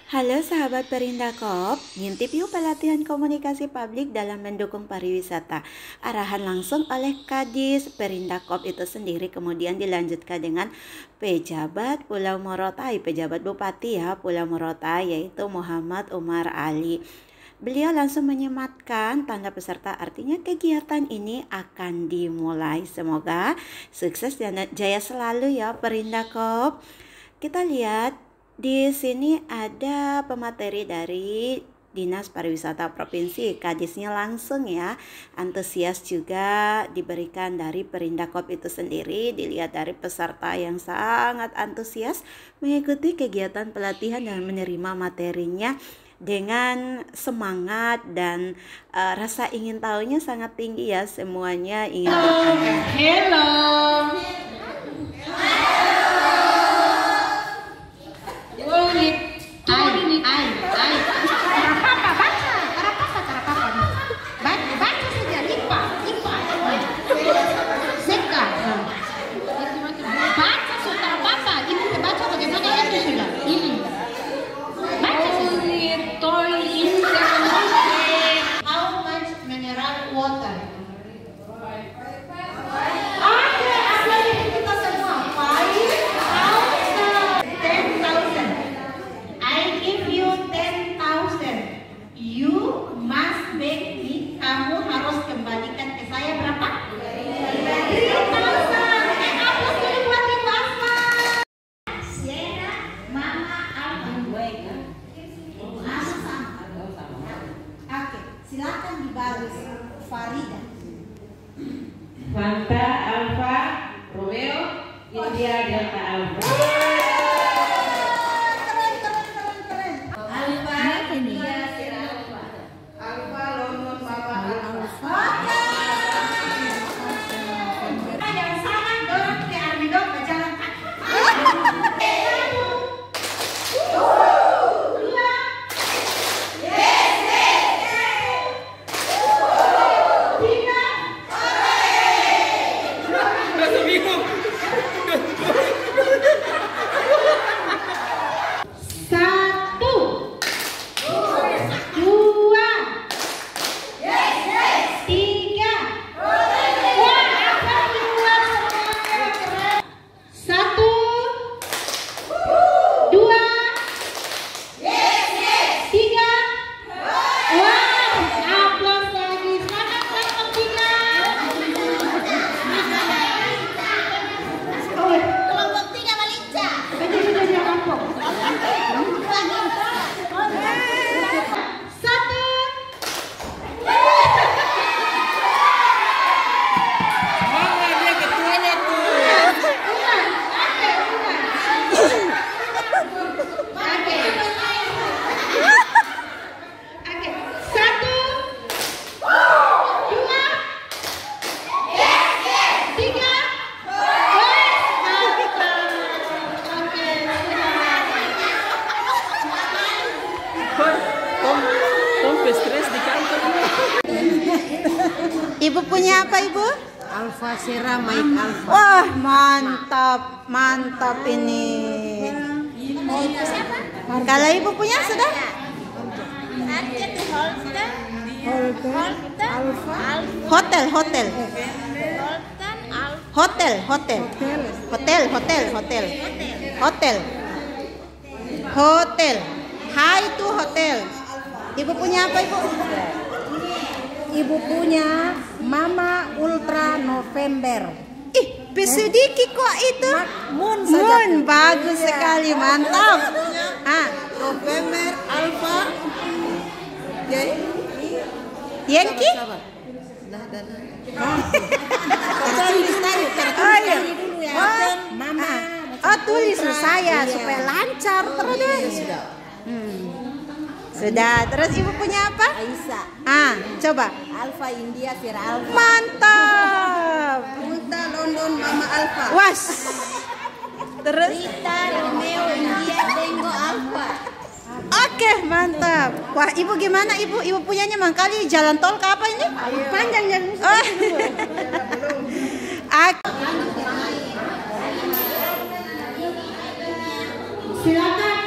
Halo sahabat Perindakop, ngintip yuk pelatihan komunikasi publik dalam mendukung pariwisata. Arahan langsung oleh Kadis Perindakop itu sendiri, kemudian dilanjutkan dengan pejabat Pulau Morotai, pejabat Bupati Pulau Morotai, yaitu Muhammad Umar Ali. Beliau langsung menyematkan tanda peserta, artinya kegiatan ini akan dimulai. Semoga sukses dan jaya selalu ya Perindakop. Kita lihat di sini ada pemateri dari Dinas Pariwisata Provinsi, kadisnya langsung ya. Antusias juga diberikan dari Perindakop itu sendiri. Dilihat dari peserta yang sangat antusias mengikuti kegiatan pelatihan dan menerima materinya dengan semangat dan rasa ingin tahunya sangat tinggi ya. Semuanya ingin bertanya. Hello. Silakan dibalas Farida. Fanta Alfa Romeo India Delta Alfa. Keren. Alfa India Sierra Alfa. Alfa London Papa Alfa. Yang sangat dorong ke Armido berjalan kaki. Ibu punya apa ibu? Alfa Sierra Mike Alfa. Wah mantap ini. Kalau ibu punya sudah? Hotel. Hai itu hotel. Ibu punya apa ibu? Ibu punya Mama Ultra November. Ih, sedikit kok itu. Moon Bagus sekali, mantap. November Alfa. Yankee? Mama. Oh, tulis saya supaya lancar terus deh. Sudah, terus ibu punya apa? Aisyah. Coba. Alfa India Sierra Alfa. Mantap. Ultra London Mama Alfa. Was. Terus? Rita Romeo India Tango Alfa. Oke, mantap. Wah, ibu gimana ibu? Ibu punyanya mangkali jalan tol ke apa ini? Panjang yang Silakan